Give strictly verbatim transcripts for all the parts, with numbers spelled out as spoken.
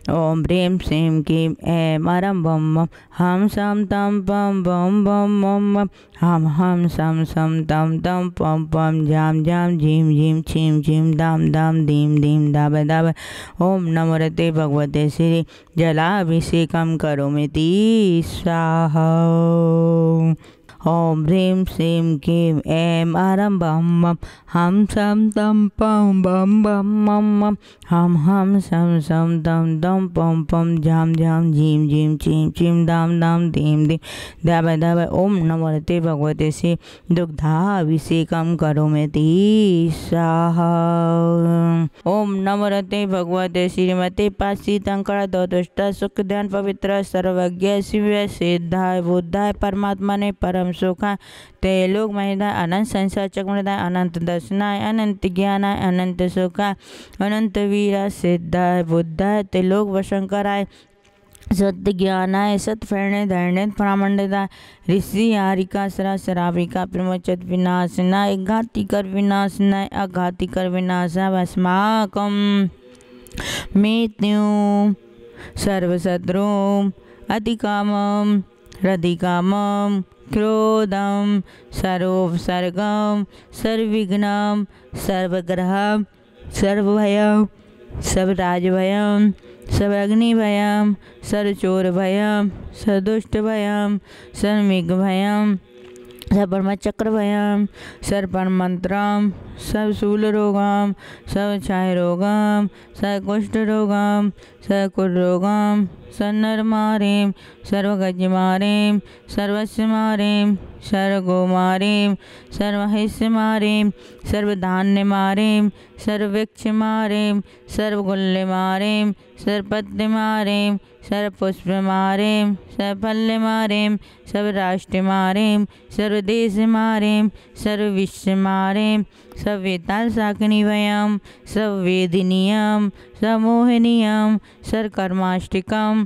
ओम ह्रीं श्रीं क्लीं ऐं अरं बम बम हम सम तम पम बम बम बम बम हम हम सम सम तम तम पम पम जाम जाम झीम झीम छीम छीम दाम दाम दीम दीम दाब दाब। ओम नमोते भगवते श्री जलाभिषेकं करोमीति स्वाहा। ओम ह्रीं श्रीं क्लीं ऐं अरं बम बम हम सम तम पम बम बम बम बम हम हम सम सम तम तम पम पम झाम झाम झीम झीम छीम छीम दाम दाम दीम दीम दाब दाब। ओम नमोते भगवते श्री दुग्धाभिषेकं करोमीति स्वाहा। ओम नमोते भगवते श्रीमते पाशीतंकरदोष्ट सुख ध्यान पवित्र सर्वज्ञ शिव सिद्धाय बुद्धाय परमात्मा परम सुखाय त्रैलोक महिदा अनंत संसार चक्रमदाय अनंत दर्शनाय अनंत ज्ञानाय अनंत सुखाय अनंत वीरा सिद्धाय बुद्धाय त्रैलोक वशंकराय सत्य ज्ञानाय सत फेरणे धरणे प्रामंडदाय ऋषि आरिका सरा शराबिका प्रमोचत विनाशनाय घाती कर विनाशनाय अघाती कर विनाशाय अस्माकं मृत्युं सर्वशत्रुं अतिकामं रधिकामं क्रोधं सर्वोपसर्गं सर्वविघ्नं सर्वग्रहं सर्वभयं सर्वराजभयं सर्वाग्निभयं सर्वचोरभयं सर्वदुष्टभयं सर्वमेघभयं सर्वब्रह्मचक्रभयं सर्वमन्त्रं सर्वशूलरोगं सर्वक्षयरोगं सर्वकुष्ठरोगं सर्वकुष्ठरोगं सर्वनरमारीं सर्वगजमारीं सर्वस्यमारीं सर्वगोमारीं सर्वहिस्यमारीं सर्वधान्यमारीं सर्ववृक्षमारीं सर्वगुल्यमारीं सर्वपद्यमारीं सर्वपुष्पमारीं सर्वफल्यमारीं सर्वराष्ट्रमारीं सर्वदेशमारीं सर्वविश्वमारीं सर्ववेतालशाकिनीभयं सर्ववेदिनीयं सर्वमोहिनीयं सर्वकर्माष्टिकम्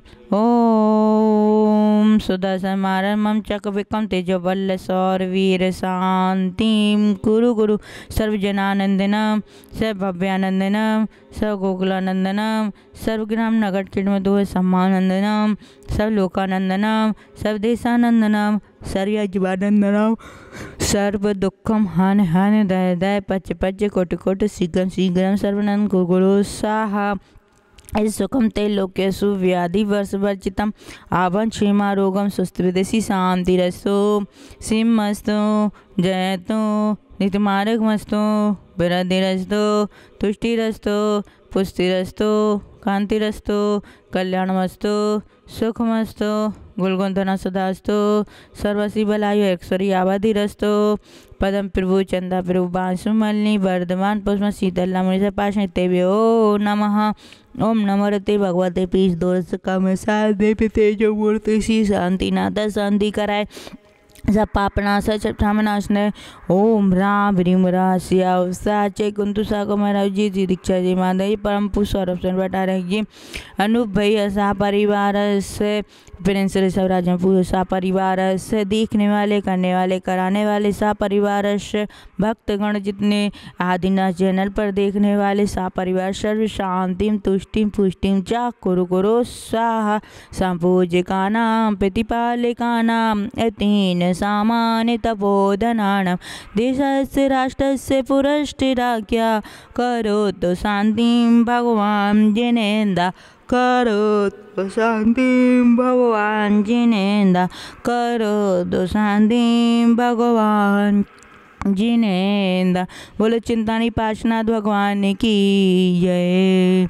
ओम सुदर्शनमारम्भं चक्रविक्रमं तेजोबल सौरवीर शांतिं कुरु गुरु सर्वजनानंदनं सर्वभव्यानंदनं सर्वगोकुलानंदनं सर्वग्राम नगर किडमधु सम्मानंदनं सर्वलोकानंदनं सर्वदेशानंदनं सर्वजीवानंदनं सर्व दुखम हन हन दय दय पच पच कोटि कोटि शीघ्रम शीघ्रम सर्वनंद गुरु स्वाहा। सुखम ते लोकेशु व्याधि वर्ष वर्जितम आभन क्षेमा रोगम सुस्त विदेशी शांतिरस्तु सिंहस्तु जयतु नित्यमार्गमस्तु विरधिरस्तु तुष्टिरस्तु पुष्टिरस्तु कांतिरस्तु कल्याणमस्तु सुखमस्तु गुलगुंधना सदास्तु सर्वसी बलायु ऐश्वर्य आबाधिरस्तु पदम प्रभु चंदा प्रभु बांसुमलनी वर्धमान पुष्प शीतल नमः पाशेभ्यो नमः। ओम नमोते भगवते पीस दोष कम साधे तेजो मूर्ति सी शांति नाथ शांति कराए सब पापनाश क्षमनाशने। ओम राम ह्रीम राशिया साचे कुंतु साको महाराज जी जी दीक्षा जी माधव परम पुष्प बटा रही अनूप भैया सा परिवार से प्रिंस सब राजन सा परिवार से देखने वाले करने वाले कराने वाले सा परिवार से भक्तगण जितने आदिनाथ चैनल पर देखने वाले सा परिवार सर्व शांतिम तुष्टिम पुष्टिम चा कुरु कुरु स्वाहा। संपूजिका नाम प्रतिपालिका नाम अतीन सामान्य तपोधनानां देशस्य राष्ट्रस्य पुरस्थिराख्या करोतु शांतिं भगवान् जिनेन्द्र करोतु शांतिं भगवान् जिनेन्द्र करोतु शांतिं भगवान् जिनेन्द्र। बोलो चिंतानी पार्श्वनाथ भगवान की जय।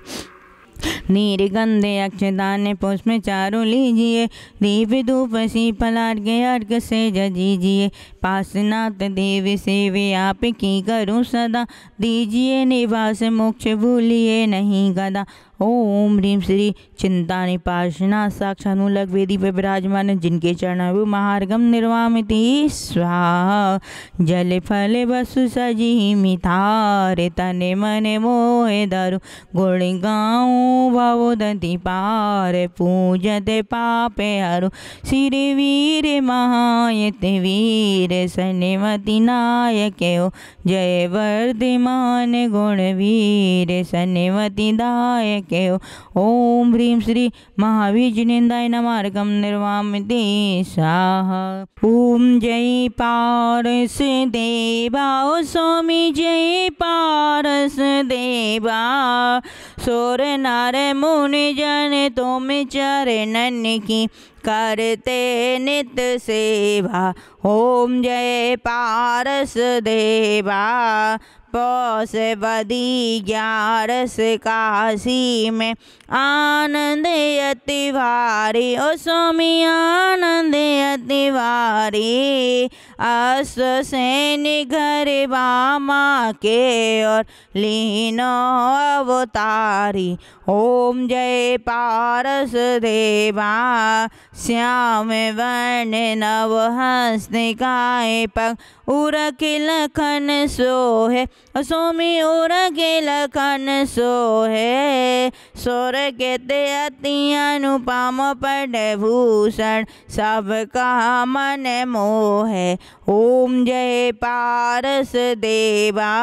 नीरगंधे अक्षदान पुष्प चारों लीजिए दीप धूप सी फलाट के अर्घ से जजीजिए पासनाथ देव सेवे आप की करूँ सदा दीजिए निवास मोक्ष भूलिए नहीं गदा। ओम ह्रीं श्री चिंतानी पार्श्वनाथ साक्षात मूलक वेदी पर विराजमान जिनके चरण महार्गम निर्वामिति स्वाहा। जल फल वसु सजी मिथारे तने मने मोहे धरु गुण गाऊं भवोदति पार पूजते पापे हरु श्री वीर महायत वीर सन्मति नायक हो जय वर्धमान गुण वीर सन्मति दायक के हो। ओम ह्रीं श्री महावीर जिनेन्द्राय नमार्गम निर्वामिति स्वाहा। ओम जय पारस देवा ओ स्वामी जय पारस देवा। सोर नार मुनि जन तुम चरणन की करते नित सेवा। ओम जय पारस देवा। पौष बदी ग्यारस काशी में आनंद अति भारी ओ स्वामी आनंद अति भारी। अश्व सैन घर बामा के और लीनो अवतारी। ओम जय पारस देवा। श्याम वर्ण नव हस्तिकाय पग उरख लखन सोहे ओ स्वामी उरख लखन सोहे। स्वर्ग ते अति अनुपम पट भूषण सबका मन मोहे। ओम जय पारस देवा।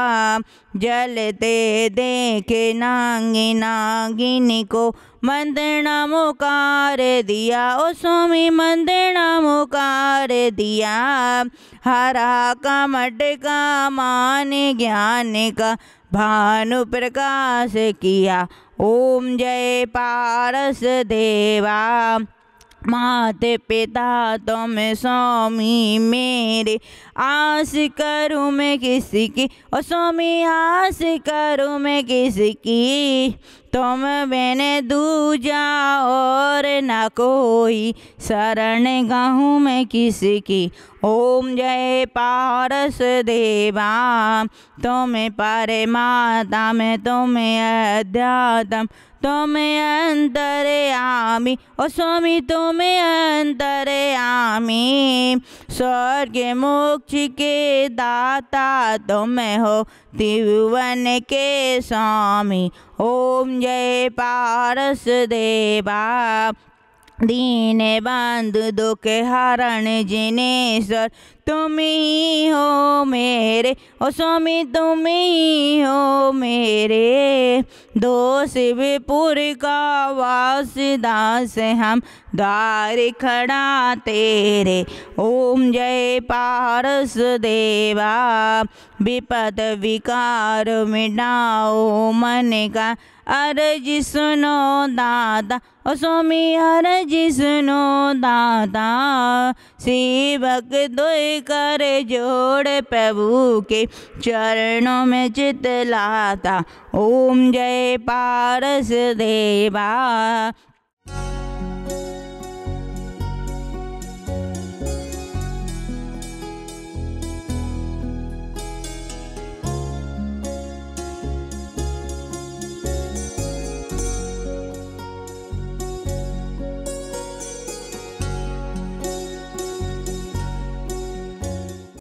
जलते देखे नांगी नागिनी को मंत्रणा मुकार दिया ओ स्वामी मंत्रणा मुकार दिया। हरा का मटका मान ज्ञान का भानु प्रकाश किया। ओम जय पारस देवा। माते पिता तुम स्वामी मेरे आस करूँ मैं किसकी ओ स्वामी आस करूँ मैं किसकी। तुम मैंने दूजा और न कोई शरण गाहूँ मैं किसकी। ओम जय पारस देवा। तुम परमात्मा में तुम अध्यात्म तुम अंतर्यामी ओ स्वामी तुम अंतर्यामी। स्वर्ग मोक्ष के दाता तुम हो त्रिभुवन के स्वामी। ओम जय पारस देवा। दीन बंधु दुख हरण जिनेश्वर तुम ही हो मेरे ओ स्वामी तुम ही हो मेरे। दोष विपुर का वास दास हम द्वार खड़ा तेरे। ओम जय पारस देवा। विपद विकार मिटाओ मन का अर्ज सुनो दाता ओ स्वामी अर्ज सुनो दाता। सेवक दुई कर जोड़ प्रभु के चरणों में चित लाता। ओम जय पारस देवा।